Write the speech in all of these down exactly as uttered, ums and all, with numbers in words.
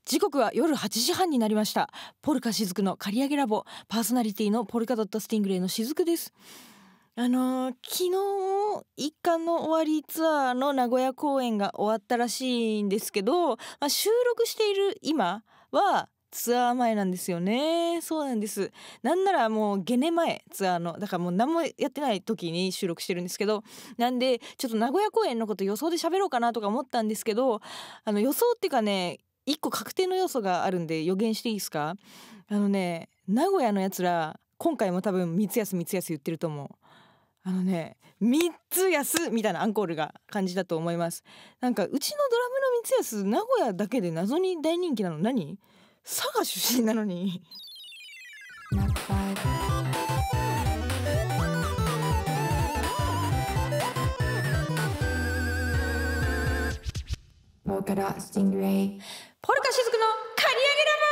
時刻は夜はちじはんになりました。ポルカしずくの刈り上げラボ、パーソナリティのポルカドットスティングレイのしずくです。あのー、昨日一巻の終わりツアーの名古屋公演が終わったらしいんですけど、まあ、収録している今はツアー前なんですよね。そうなんです。なんならもうゲネ前ツアーのだからもう何もやってない時に収録してるんですけど、なんでちょっと名古屋公演のこと予想で喋ろうかなとか思ったんですけど、あの予想っていうかね、一個確定の要素があるんで予言していいですか。あのね、名古屋のやつら今回も多分三つ安三つ安言ってると思う。あのね、三つ安みたいなアンコールが感じだと思います。なんかうちのドラムの三つ安、名古屋だけで謎に大人気なの。何？佐賀出身なのに。ポルカダスティングレイ、ポルカしずくの刈り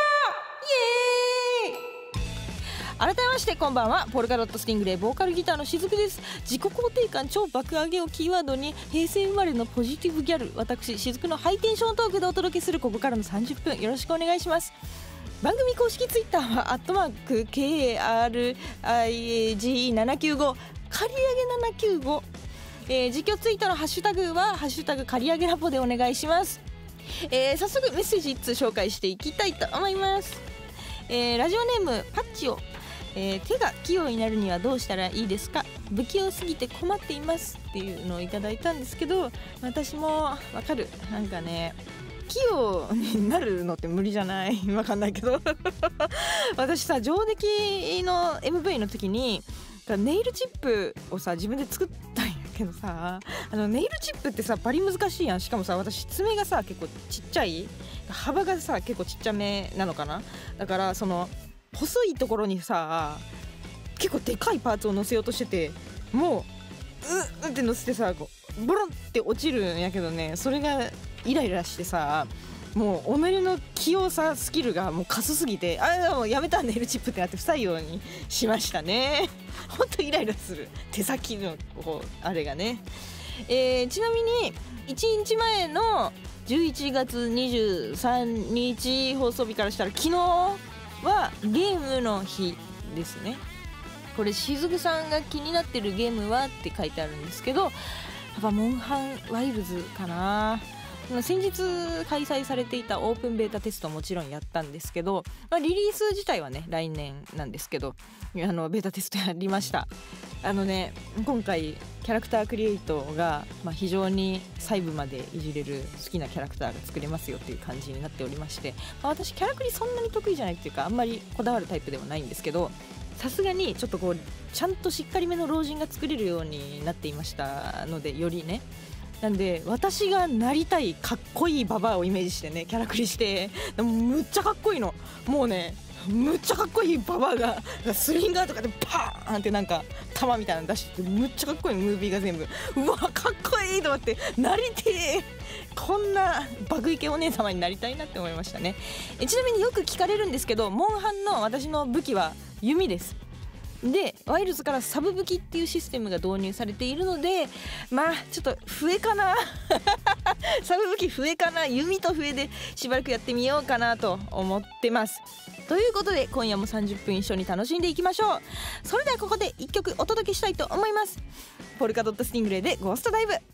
上げラボ、イエーイ。改めましてこんばんは。ポルカドットスティングレイボーカルギターのしずくです。自己肯定感超爆上げをキーワードに平成生まれのポジティブギャル、私しずくのハイテンショントークでお届けするここからのさんじゅっぷん、よろしくお願いします。番組公式ツイッターはアットマーク ケーアールアイエージーイーななきゅうご 刈り上げななきゅうご、えー、実況ツイートのハッシュタグはハッシュタグ刈り上げラボでお願いします。えー、早速メッセージいっつ紹介していきたいと思います。えー、ラジオネームパッチオ、えー、手が器用になるにはどうしたらいいですか？不器用すぎて困っていますっていうのをいただいたんですけど、私もわかる。なんかね、器用になるのって無理じゃない？わかんないけど私さ、上出来の エムブイ の時にネイルチップをさ自分で作ったんやけどさ、あのネイルチップってさバリ難しいやん。しかもさ、私爪がさ結構ちっちゃい、幅がさ結構ちっちゃめなのかな。だからその細いところにさ結構でかいパーツを乗せようとしてて、もううって乗せてさこうボロンって落ちるんやけどね、それがイライラしてさ、もう己の器用さスキルがもうカスすぎて、あもうやめたネイルチップってなって不採用にしましたね。ほんとイライラする手先のこうあれがね。えー、ちなみにいちにちまえのじゅういちがつにじゅうさんにち放送日からしたら昨日はゲームの日ですね。これしずくさんが気になってるゲームはって書いてあるんですけど、やっぱモンハンワイルズかな。先日開催されていたオープンベータテストもちろんやったんですけど、まあ、リリース自体はね来年なんですけど、あのベータテストやりました。あのね、今回キャラクタークリエイトが、まあ、非常に細部までいじれる好きなキャラクターが作れますよっていう感じになっておりまして、まあ、私キャラクリそんなに得意じゃないっていうか、あんまりこだわるタイプではないんですけど、さすがにちょっとこうちゃんとしっかりめの老人が作れるようになっていましたので、よりね、なんで私がなりたいかっこいいババアをイメージしてねキャラクリして、でもむっちゃかっこいいの。もうねむっちゃかっこいいババアがスリンガーとかでパーンってなんか弾みたいなの出してて、むっちゃかっこいいムービーが全部うわかっこいいと思ってなりてえ、こんなバグイケお姉様になりたいなって思いましたね。えちなみによく聞かれるんですけど、モンハンの私の武器は弓です。でワイルズからサブ武器っていうシステムが導入されているので、まあちょっと笛かなサブ武器笛かな、弓と笛でしばらくやってみようかなと思ってます。ということで今夜もさんじゅっぷん一緒に楽しんでいきましょう。それではここでいっきょくお届けしたいと思います。ポルカドットスティングレイでゴーストダイブ。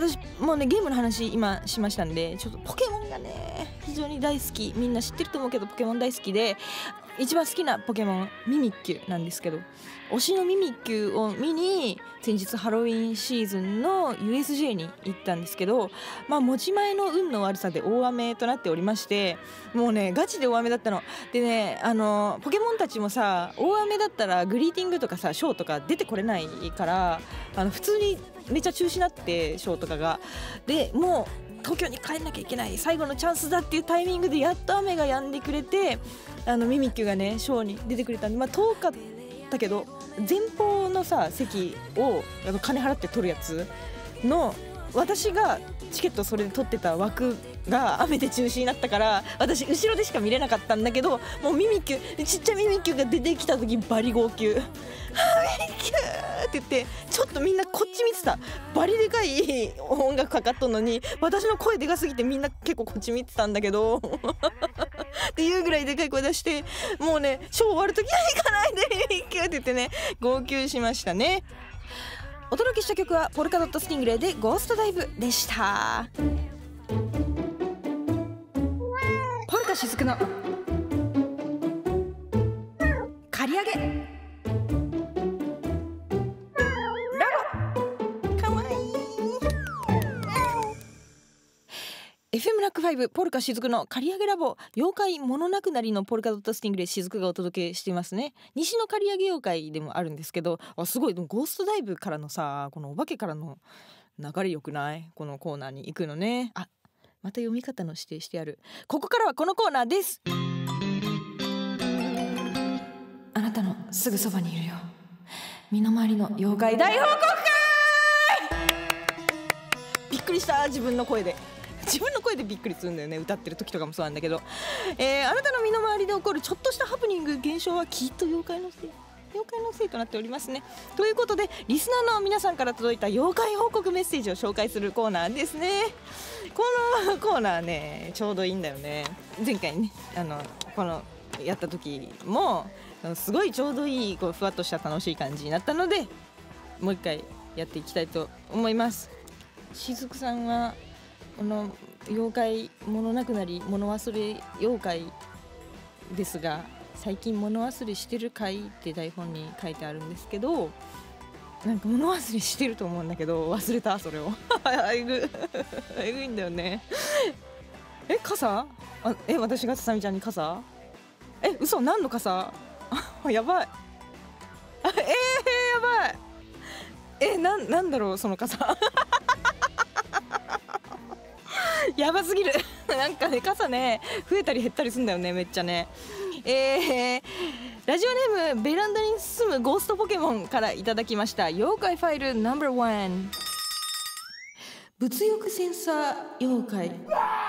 私もうねゲームの話今しましたんで、ちょっとポケモンがね非常に大好き、みんな知ってると思うけどポケモン大好きで、一番好きなポケモンミミッキュなんですけど、推しのミミッキュを見に先日ハロウィンシーズンの ユーエスジェー に行ったんですけど、まあ持ち前の運の悪さで大雨となっておりまして、もうねガチで大雨だったのでね、あのポケモンたちもさ大雨だったらグリーティングとかさショーとか出てこれないから、あの普通にめっちゃ中止になってショーとかがで、もう東京に帰んなきゃいけない最後のチャンスだっていうタイミングでやっと雨が止んでくれて、あのミミッキュがねショーに出てくれたんで、まあ遠かったけど前方のさ席をあの金払って取るやつの私がチケットそれで取ってた枠が雨で中止になったから、私後ろでしか見れなかったんだけど、もうミミッキュちっちゃいミミッキュが出てきた時バリ号泣はぁミミッキューって言って、ちょっとみんなこっち見てた。バリでかい音楽かかっとんのに私の声でかすぎてみんな結構こっち見てたんだけどっていうぐらいでかい声出して、もうねショー終わる時は行かないでミミッキューって言ってね号泣しましたね。お届けした曲はポルカドットスティングレイでゴーストダイブでした。ポルカしずくの刈り上げラボかわいい。 エフエム ラックファイブポルカしずくの刈り上げラボ、妖怪ものなくなりのポルカドットスティングレイしずくがお届けしていますね。西の刈り上げ妖怪でもあるんですけど、あすごい、でもゴーストダイブからのさこのお化けからの流れ良くない？このコーナーに行くのね。あまた読み方の指定してある。ここからはこのコーナーです。あなたのすぐそばにいるよ、身の回りの妖怪大報告会。びっくりした、自分の声で自分の声でびっくりするんだよね、歌ってる時とかもそうなんだけど、えー、あなたの身の回りで起こるちょっとしたハプニング現象はきっと妖怪のせい妖怪のせいとなっておりますね。ということでリスナーの皆さんから届いた妖怪報告メッセージを紹介するコーナーですね。このコーナーねちょうどいいんだよね。前回ねあのこのやった時もすごいちょうどいいこうふわっとした楽しい感じになったので、もう一回やっていきたいと思います。しずくさんはこの妖怪物なくなり物忘れ妖怪ですが、最近物忘れしてる回って台本に書いてあるんですけど、なんか物忘れしてると思うんだけど忘れたそれをえぐえぐいんだよね。え傘あえ私がささみちゃんに傘え嘘何の傘やばいあえー、やばいえな、なんだろうその傘やばすぎるなんかね傘ね増えたり減ったりするんだよねめっちゃね。えー、ラジオネームベランダに住むゴーストポケモンからいただきました。妖怪ファイルナンバーワン、物欲センサー妖怪。こ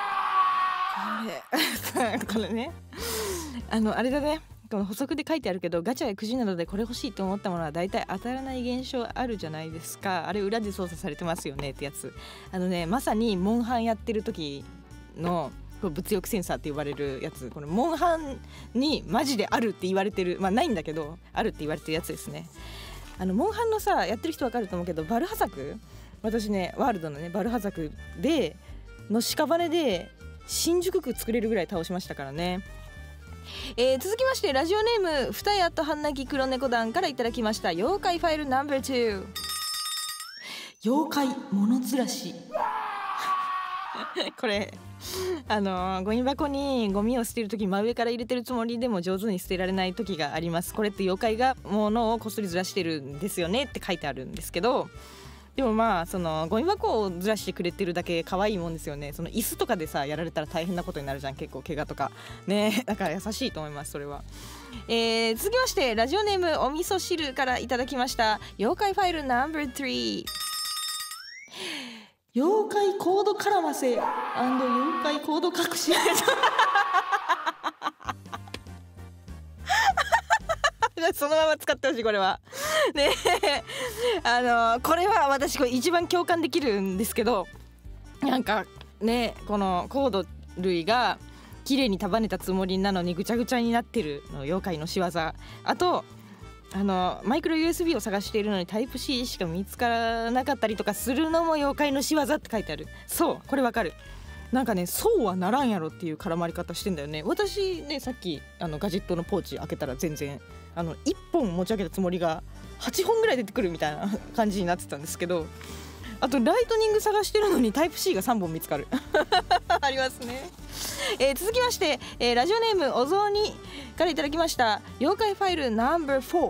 れこれねあのあれだね、この補足で書いてあるけど、ガチャやくじなどでこれ欲しいと思ったものは大体当たらない現象あるじゃないですか。あれ裏で操作されてますよねってやつ。あのねまさにモンハンやってる時のこれ物欲センサーって呼ばれるやつ、このモンハンにマジであるって言われてる、まあないんだけどあるって言われてるやつですね。あのモンハンのさやってる人わかると思うけど、バルハザク、私ねワールドのねバルハザクでの屍で新宿区作れるぐらい倒しましたからね。えー、続きましてラジオネーム二重と半泣き黒猫団からいただきました。妖怪ファイルナンバーツー、妖怪物ずらしこれあのゴミ箱にゴミを捨てるとき真上から入れてるつもりでも上手に捨てられない時があります。これって妖怪が物をこっそりずらしてるんですよねって書いてあるんですけど、でもまあそのゴミ箱をずらしてくれてるだけ可愛いもんですよね。その椅子とかでさやられたら大変なことになるじゃん、結構怪我とかね、だから優しいと思いますそれは。えー、続きましてラジオネームお味噌汁からいただきました妖怪ファイルナンバースリー、妖怪コード絡ませ妖怪コード隠しそのまま使ってほしいこれはねあのこれは私これ一番共感できるんですけど、なんかねこのコード類が綺麗に束ねたつもりなのにぐちゃぐちゃになってるの妖怪の仕業。あとあのマイクロ ユーエスビー を探しているのにタイプ C しか見つからなかったりとかするのも妖怪の仕業って書いてある。そうこれわかる。なんかねそうはならんやろっていう絡まり方してんだよね。私ねさっきあのガジェットのポーチ開けたら全然あのいっぽん持ち上げたつもりがはっぽんぐらい出てくるみたいな感じになってたんですけど、あとライトニング探してるのにタイプ C がさんぼん見つかるありますね。えー、続きまして、えー、ラジオネームお雑煮からいただきました妖怪ファイルナンバーフォー、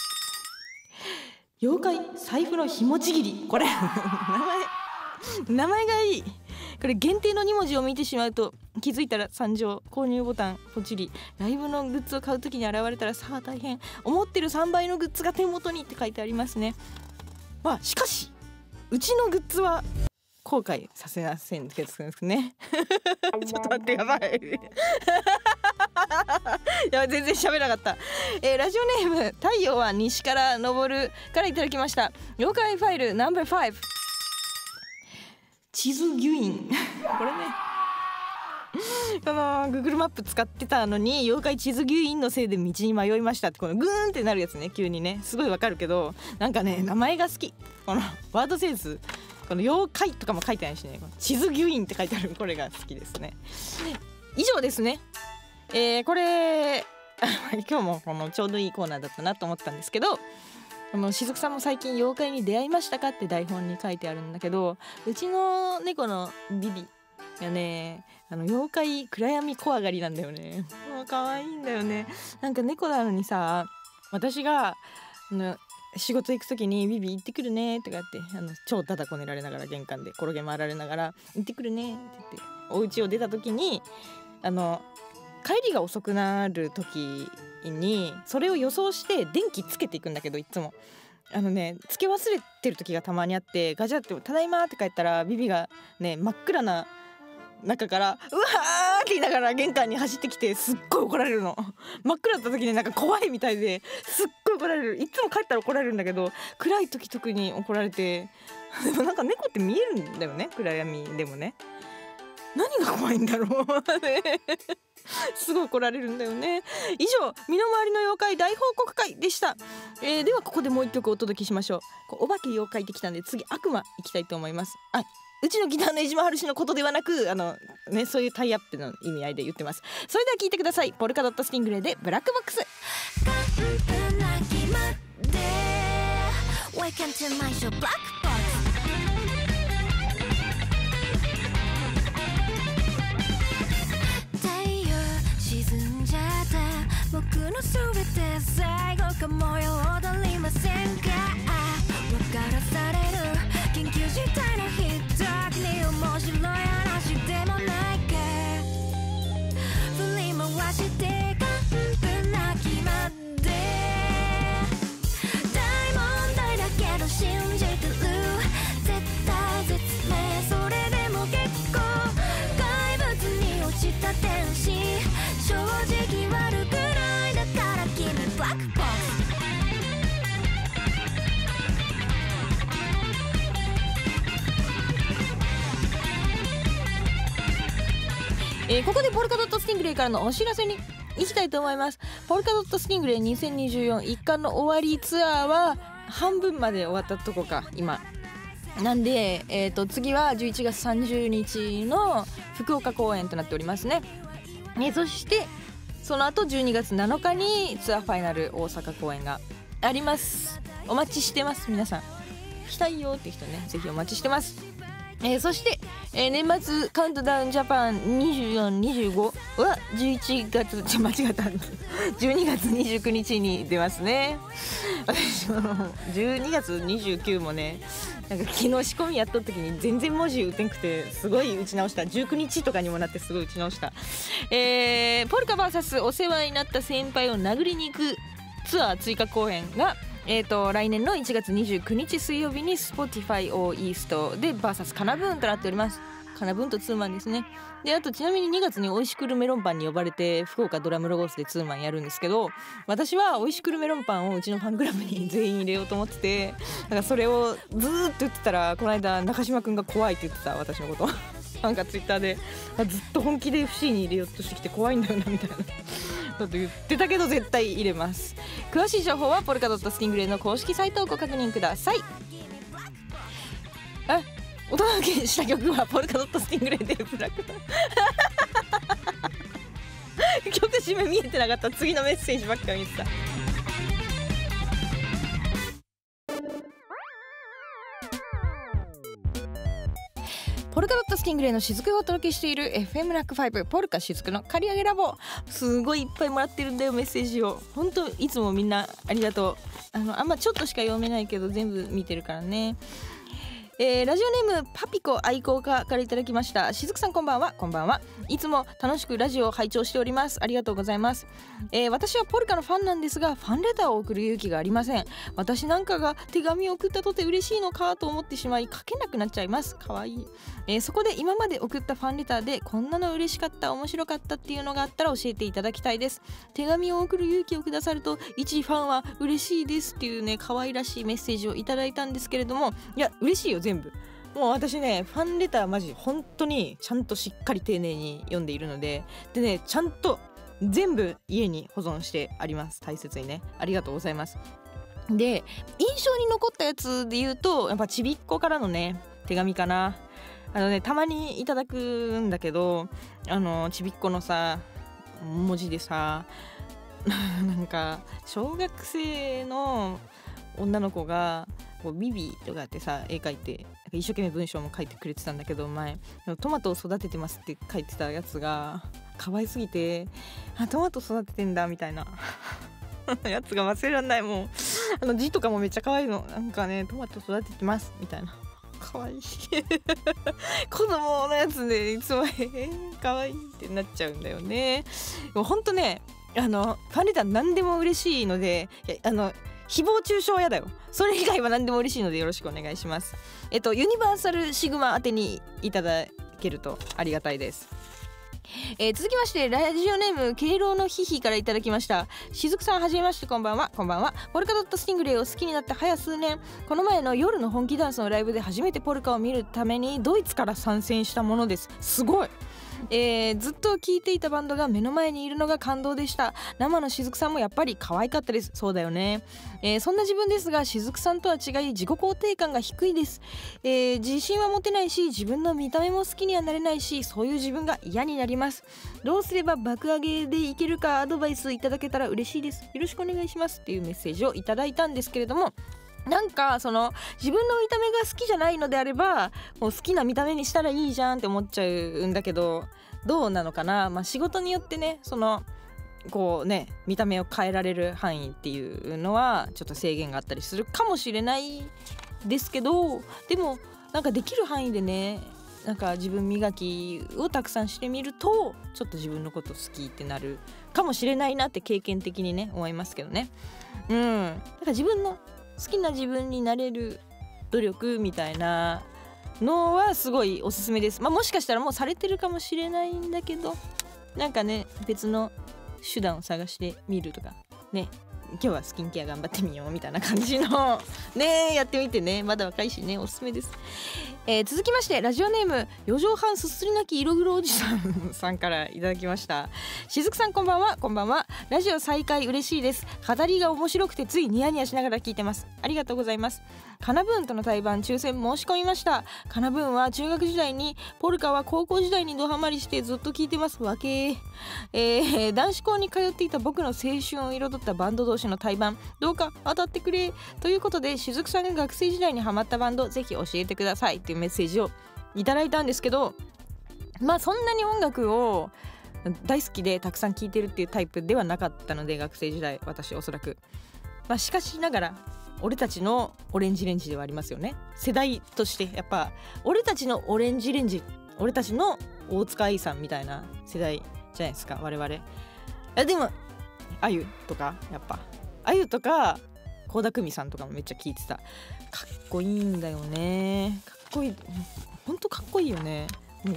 妖怪財布のひもちぎり。これ名前名前がいい。これ限定のに文字を見てしまうと気づいたら参上、購入ボタンポチリ、ライブのグッズを買うときに現れたらさあ大変、思ってるさんばいのグッズが手元にって書いてありますね。まあしかしうちのグッズは後悔させませんけどねちょっと待ってやばいいや全然喋らなかった、えー、ラジオネーム太陽は西から昇るからいただきました妖怪ファイルナンバーファイブ、地図ギュインこれねこの Google マップ使ってたのに妖怪地図ギュインのせいで道に迷いましたってこのグーンってなるやつね、急にねすごいわかるけどなんかね名前が好き、このワードセンス、この妖怪とかも書いてないしね、地図ギュインって書いてあるこれが好きですね。以上ですね。えー、これ今日もこのちょうどいいコーナーだったなと思ったんですけど、あのしずくさんも最近妖怪に出会いましたかって台本に書いてあるんだけど、うちの猫のビビがねあの妖怪暗闇怖がりなんだよね。もう可愛いんだよね。なんか猫なのにさ、私があの仕事行く時にビビ行ってくるねとかってあの超ダダこねられながら玄関で転げ回られながら行ってくるねって言ってお家を出た時にあの帰りが遅くなる時にそれを予想して電気つけていくんだけど、いつもあのねつけ忘れてる時がたまにあって、ガチャってただいまって帰ったらビビがね真っ暗な中からうわーって言いながら玄関に走ってきてすっごい怒られるの。真っ暗だった時になんか怖いみたいですっごい怒られる。いつも帰ったら怒られるんだけど暗い時特に怒られてでもなんか猫って見えるんだよね、暗闇でもね。何が怖いんだろうすごい怒られるんだよね。以上身の回りの妖怪大報告会でした、えー、ではここでもう一曲お届けしましょう。こうお化け妖怪ってきたんで次悪魔いきたいと思います。あ、うちのギターの江島春氏のことではなくあの、ね、そういうタイアップの意味合いで言ってます。それでは聴いてください。ポルカドットスティングレイでブラックボックス。 僕のすべて最後か模様踊りませんか。分からされる緊急事態の日時に面白い話でもないか。振り回して完膚なきまで大問題だけど信じてる。絶対絶命それでも結構怪物に落ちた天使正直悪くないだから君ブラックボックス。 えー、ここでポルカドットスティングレイからのお知らせに行きたいと思います。ポルカドットスティングレイにせんにじゅうよん一貫の終わりツアーは半分まで終わったとこか今なんで、えー、と次はじゅういちがつさんじゅうにちの福岡公演となっておりますね。えー、そしてその後じゅうにがつなのかにツアーファイナル大阪公演があります。お待ちしてます。皆さん来たいよって人ねぜひお待ちしてます。えー、そして、えー、年末カウントダウンジャパンにじゅうよん、にじゅうごはじゅういちがつちょ間違えたじゅうにがつにじゅうくにちに出ますね。私もじゅうにがつにじゅうくもねなんか昨日仕込みやっとった時に全然文字打てんくてすごい打ち直した。じゅうくにちとかにもなってすごい打ち直した。えー、ポルカ ブイエス お世話になった先輩を殴りに行くツアー追加公演がえー、と来年のいちがつにじゅうくにち水曜日に Spotify オーイーストで ブイエス カナブーンとなっております。カナブーンとツーマンですね。であとちなみににがつにおいしくるメロンパンに呼ばれて福岡ドラムロゴスでツーマンやるんですけど、私はおいしくるメロンパンをうちのファンクラブに全員入れようと思ってて、だからそれをずーっと言ってたらこの間中島くんが怖いって言ってた私のことなんかツイッターでずっと本気で エフシー に入れようとしてきて怖いんだよなみたいなと言ってたけど絶対入れます。詳しい情報はポルカドットスティングレイの公式サイトをご確認ください。あ、お届けした曲はポルカドットスティングレイでブラック曲締め見えてなかった。次のメッセージばっか見てた。ポルカドットスティングレイの雫をお届けしている エフエム ラックファイブポルカ雫の刈り上げラボ。すごいいっぱいもらってるんだよメッセージを。本当いつもみんなありがとう。あのあんまちょっとしか読めないけど全部見てるからね。えー、ラジオネームパピコ愛好家からいただきました。しずくさんこんばんは。こんばんは。いつも楽しくラジオを拝聴しております。ありがとうございます。えー、私はポルカのファンなんですがファンレターを送る勇気がありません。私なんかが手紙を送ったとて嬉しいのかと思ってしまい書けなくなっちゃいます。かわいい。えー、そこで今まで送ったファンレターでこんなの嬉しかった面白かったっていうのがあったら教えていただきたいです。手紙を送る勇気をくださると一ファンは嬉しいですっていうね可愛らしいメッセージをいただいたんですけれども、いや嬉しいよ全部。もう私ねファンレターマジ本当にちゃんとしっかり丁寧に読んでいるので、でねちゃんと全部家に保存してあります。大切にね。ありがとうございます。で印象に残ったやつで言うとやっぱちびっこからのね手紙かな。あのねたまにいただくんだけど、あのちびっこのさ文字でさなんか小学生の女の子がこうビビとかってさ絵描いて一生懸命文章も書いてくれてたんだけど、前トマトを育ててますって書いてたやつが可愛すぎて、あトマト育ててんだみたいなやつが忘れらんない。もうあの字とかもめっちゃ可愛いの。なんかねトマト育ててますみたいな可愛い子供のやつでいつもえー、可愛いってなっちゃうんだよね。もうほんとねあのファンレター何でも嬉しいので、いやあの誹謗中傷はやだよ。それ以外は何でも嬉しいのでよろしくお願いします。えっとユニバーサルシグマ宛てにいただけるとありがたいです。えー、続きましてラジオネーム敬老のヒヒからいただきました。しずくさんはじめましてこんばんは。こんばんは。ポルカドットスティングレイを好きになって早数年、この前の夜の本気ダンスのライブで初めてポルカを見るためにドイツから参戦したものです。すごい。えー、ずっと聴いていたバンドが目の前にいるのが感動でした。生のしずくさんもやっぱり可愛かったです。そうだよね。えー、そんな自分ですがしずくさんとは違い自己肯定感が低いです。えー、自信は持てないし自分の見た目も好きにはなれないし、そういう自分が嫌になります。どうすれば爆上げでいけるかアドバイスいただけたら嬉しいです。よろしくお願いしますっていうメッセージをいただいたんですけれども、なんかその自分の見た目が好きじゃないのであればもう好きな見た目にしたらいいじゃんって思っちゃうんだけど、どうなのかな。まあ仕事によってねそのこうね見た目を変えられる範囲っていうのはちょっと制限があったりするかもしれないですけど、でもなんかできる範囲でねなんか自分磨きをたくさんしてみるとちょっと自分のこと好きってなるかもしれないなって経験的にね思いますけどね。うん、なんか自分の好きな自分になれる努力みたいなのはすごいおすすめです。まあもしかしたらもうされてるかもしれないんだけど、なんかね別の手段を探してみるとかね、今日はスキンケア頑張ってみようみたいな感じのねやってみてね、まだ若いしねおすすめです。えー、続きましてラジオネーム四畳半すすり泣き色黒おじさんさんからいただきました。しずくさんこんばんは。こんばんは。ラジオ再開嬉しいです。語りが面白くてついニヤニヤしながら聞いてます。ありがとうございます。カナブーンとの対バン抽選申し込みました。カナブーンは中学時代に、ポルカは高校時代にドハマりしてずっと聞いてますわけ、えー、男子校に通っていた僕の青春を彩ったバンド同士の対バンどうか当たってくれということで、しずくさんが学生時代にハマったバンドぜひ教えてくださいというメッセージをいただいたんですけど、まあそんなに音楽を大好きでたくさん聴いてるっていうタイプではなかったので、学生時代私おそらく、まあ、しかしながら俺たちのオレンジレンジではありますよね。世代としてやっぱ俺たちのオレンジレンジ、俺たちの大塚愛さんみたいな世代じゃないですか我々。いやでもあゆとかやっぱあゆとか倖田來未さんとかもめっちゃ聴いてた。かっこいいんだよね。かっこいい、ほんとかっこいいよね。もう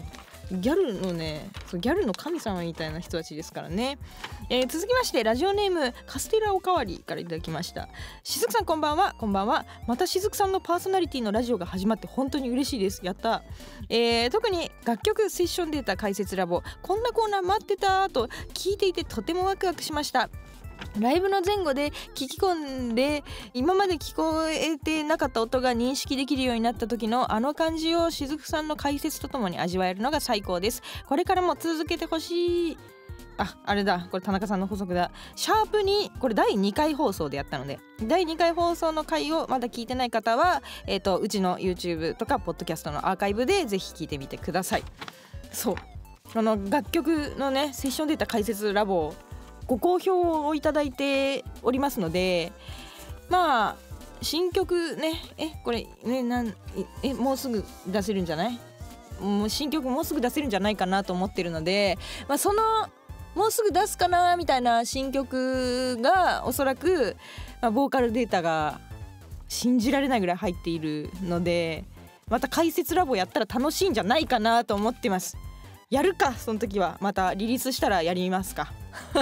ギャルのね、そうギャルの神様みたいな人たちですからね。えー、続きましてラジオネームカステラおかわりからいただきました。しずくさんこんばんは。こんばんは。またしずくさんのパーソナリティのラジオが始まって本当に嬉しいです。やった、えー、特に楽曲セッションデータ解説ラボ、こんなコーナー待ってたと聞いていてとてもワクワクしました。ライブの前後で聞き込んで今まで聞こえてなかった音が認識できるようになった時のあの感じをしずくさんの解説とともに味わえるのが最高です。これからも続けてほしい。あ、あれだ、これ田中さんの補足だ。シャープにこれだいにかい放送でやったので、だいにかい放送の回をまだ聞いてない方は、えーと、うちの YouTube とかポッドキャストのアーカイブでぜひ聞いてみてください。そう、あの楽曲のねセッションデータ解説ラボご好評をいただいておりますので、まあ新曲ね、えこれねなんえもうすぐ出せるんじゃない？もう新曲もうすぐ出せるんじゃないかなと思ってるので、まあ、そのもうすぐ出すかなみたいな新曲がおそらく、まあ、ボーカルデータが信じられないぐらい入っているので、また解説ラボやったら楽しいんじゃないかなと思ってます。やるか、その時はまたリリースしたらやりますか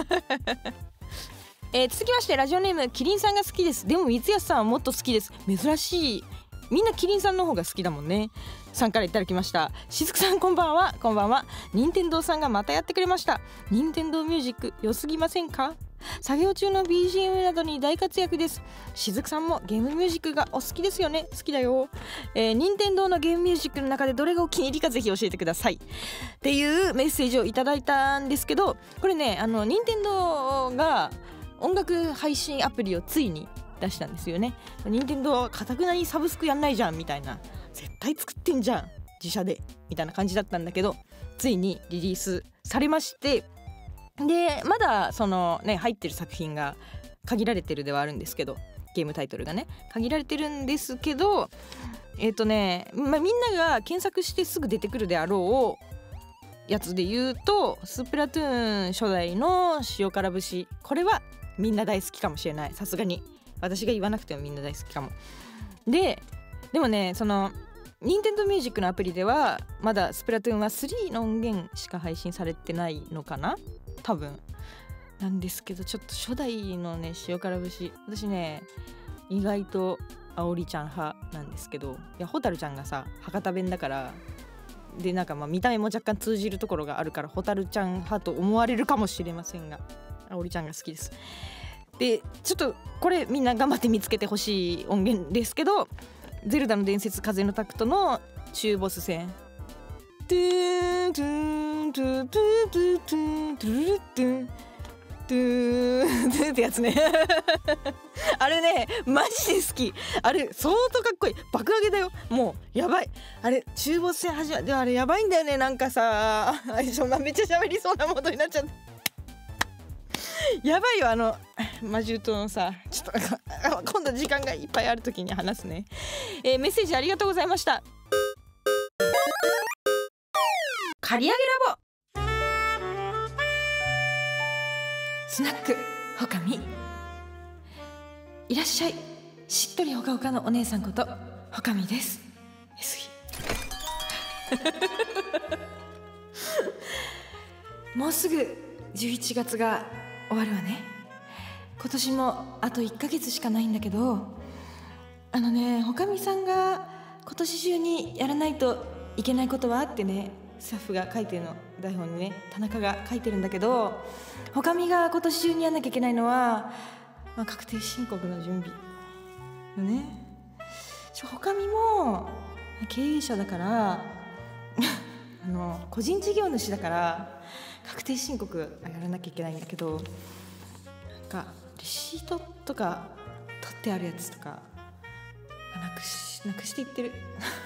えー、続きましてラジオネームキリンさんが好きです。でも三安さんはもっと好きです。珍しい。みんなキリンさんの方が好きだもんね。さんからいただきました。しずくさんこんばんは。こんばんは。任天堂さんがまたやってくれました。任天堂ミュージック良すぎませんか？作業中の ビージーエム などに大活躍です。しずくさんもゲームミュージックがお好きですよね？好きだよ。えー、任天堂のゲームミュージックの中でどれがお気に入りかぜひ教えてくださいっていうメッセージをいただいたんですけど、これね、あの任天堂が音楽配信アプリをついに出したんですよね。任天堂はかたくなにサブスクやんないじゃんみたいな、絶対作ってんじゃん自社でみたいな感じだったんだけど、ついにリリースされまして、でまだそのね入ってる作品が限られてるではあるんですけど、ゲームタイトルがね限られてるんですけど、えっとね、まあ、みんなが検索してすぐ出てくるであろうやつで言うと、スプラトゥーン初代の塩辛節、これはみんな大好きかもしれない。さすがに私が言わなくてもみんな大好きかも。ででもね、その任天堂ミュージックのアプリではまだスプラトゥーンはスリーの音源しか配信されてないのかな、多分なんですけど、ちょっと初代のね塩辛節、私ね意外とあおりちゃん派なんですけど、いやホタルちゃんがさ博多弁だから、でなんかまあ見た目も若干通じるところがあるからホタルちゃん派と思われるかもしれませんが、あおりちゃんが好きです。でちょっとこれみんな頑張って見つけてほしい音源ですけど、ゼルダの伝説風のタクトの中ボス戦、トゥートゥートゥートゥートゥートゥートゥルルトゥートゥーってやつねあれねマジで好き。あれ相当かっこいい。爆上げだよ、もうやばい。あれ中ボス戦始まって、あれやばいんだよね。なんかさめっちゃ喋りそうなモードになっちゃってやばいよ。あの魔獣とのさ、ちょっと今度時間がいっぱいある時に話すね。えー、メッセージありがとうございました。刈り上げラボスナックほかみ、いらっしゃい。しっとりほかほかのお姉さんことほかみです。えすぎもうすぐじゅういちがつが終わるわね。今年もあといっかげつしかないんだけど、あのねほかみさんが今年中にやらないといけないことはってね、スタッフが書いてるの、台本にね田中が書いてるんだけど、ほかみが今年中にやんなきゃいけないのは、まあ、確定申告の準備よね。ちょほかみも経営者だからあの個人事業主だから確定申告やらなきゃいけないんだけど、なんかレシートとか取ってあるやつとかなくしなくしていってる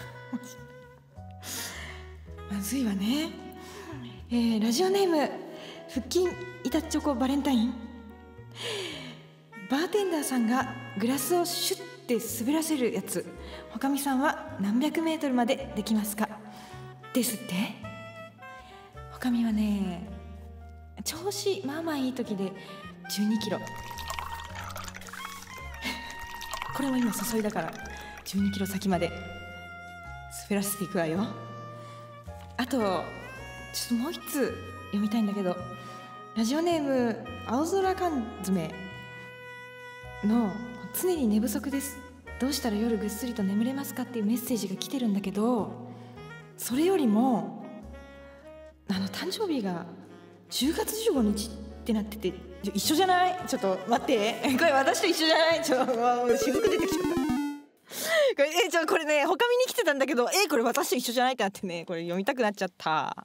まずいわね。えー、ラジオネーム腹筋板チョコバレンタイン。バーテンダーさんがグラスをシュッて滑らせるやつ、ほかみさんは何百メートルまでできますか？ですって。ほかみはね調子まあまあいい時でじゅうにキロこれも今誘いだからじゅうにキロ先まで滑らせていくわよ。あとちょっともう一つ読みたいんだけど、ラジオネーム青空缶詰の常に寝不足です、どうしたら夜ぐっすりと眠れますかっていうメッセージが来てるんだけど、それよりもあの誕生日がじゅうがつじゅうごにちってなってて、一緒じゃない？ちょっと待って、これ私と一緒じゃない？ちょっともう雫出てきちゃったこれえちょこれね他見に来てたんだけど、えこれ私と一緒じゃないってなってね、これ読みたくなっちゃった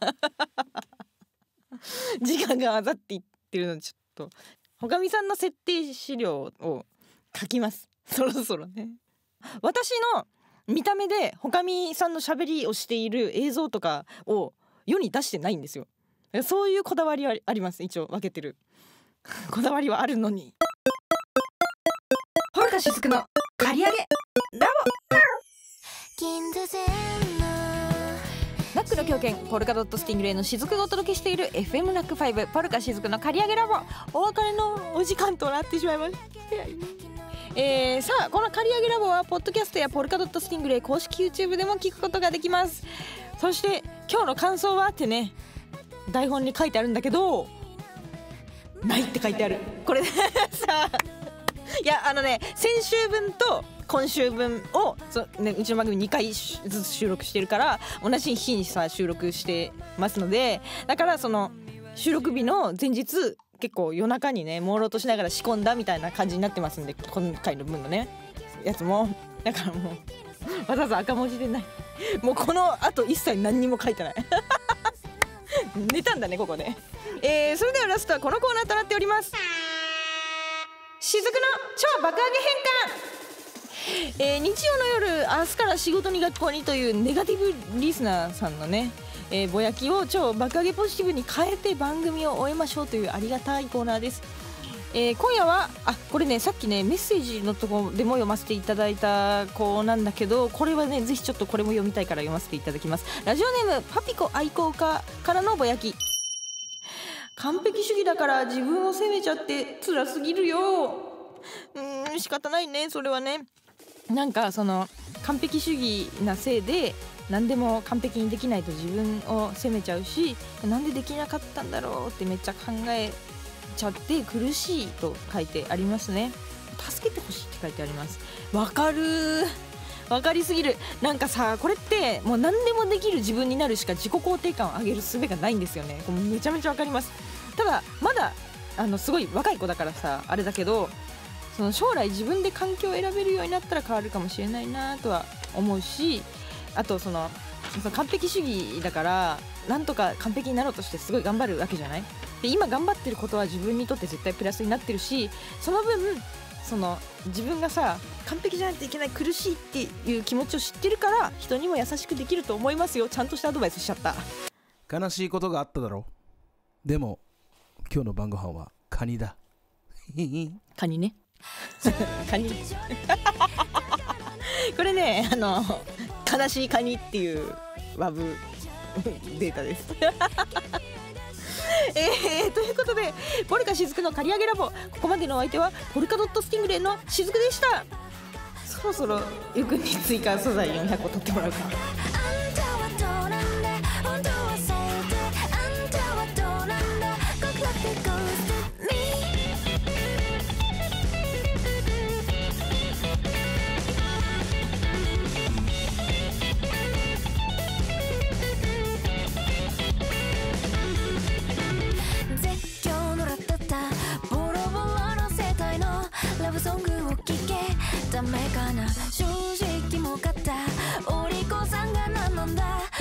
時間が混ざっていってるので、ちょっと他見さんの設定資料を書きますそろそろね。私の見た目で他見さんの喋りをしている映像とかを世に出してないんですよ。そういうこだわりはあります。一応分けてるこだわりはあるのに。ほるかしずくの刈り上げラボ。ナックの狂犬ポルカドットスティングレイのしずくがお届けしている エフエム ナックファイブポルカしずくの刈り上げラボ、お別れのお時間となってしまいました。えー、さあこの刈り上げラボはポッドキャストやポルカドットスティングレイ公式 YouTube でも聞くことができます。そして今日の感想はってね台本に書いてあるんだけど、ないって書いてある。これさあいやあのね先週分と今週分をそ、ね、うちの番組にかいずつ収録してるから同じ日にさ収録してますので、だからその収録日の前日結構夜中にね朦朧としながら仕込んだみたいな感じになってますんで、今回の分のねやつもだからもうわざわざ赤文字でないもうこの後一切何にも書いてない寝たんだねここで、えー、それではラストはこのコーナーとなっております。しずくの超爆上げ変換、えー、日曜の夜明日から仕事に学校にというネガティブリスナーさんのね、えー、ぼやきを超爆上げポジティブに変えて番組を終えましょうというありがたいコーナーです。えー、今夜はあこれねさっきねメッセージのとこでも読ませていただいた子なんだけど、これはねぜひちょっとこれも読みたいから読ませていただきます。ラジオネームパピコ愛好家からのぼやき。完璧主義だから自分を責めちゃって辛すぎるよ。うーん仕方ないねそれはね。なんかその完璧主義なせいで何でも完璧にできないと自分を責めちゃうし、なんでできなかったんだろうってめっちゃ考えちゃって苦しいと書いてありますね。助けてほしいって書いてあります。わかるわかりすぎる。なんかさこれってもう何でもできる自分になるしか自己肯定感を上げる術がないんですよね。これめちゃめちゃわかります。ただまだあのすごい若い子だからさあれだけど、その将来自分で環境を選べるようになったら変わるかもしれないなとは思うし、あとそのその完璧主義だからなんとか完璧になろうとしてすごい頑張るわけじゃない。で今頑張ってることは自分にとって絶対プラスになってるし、その分その自分がさ完璧じゃないといけない苦しいっていう気持ちを知ってるから人にも優しくできると思いますよ。ちゃんとしたアドバイスしちゃった。 悲しいことがあっただろう。でも今日の晩ご飯はカニだカニねカニこれねあの悲しいカニっていうワブデータですえー、ということでポルカしずくの刈り上げラボ、ここまでのお相手はポルカドットスティングレイのしずくでした。そろそろゆくんに追加素材よんひゃっこ取ってもらうか。 ソングを聴けダメかな正直もかったお利口さんが何なんだ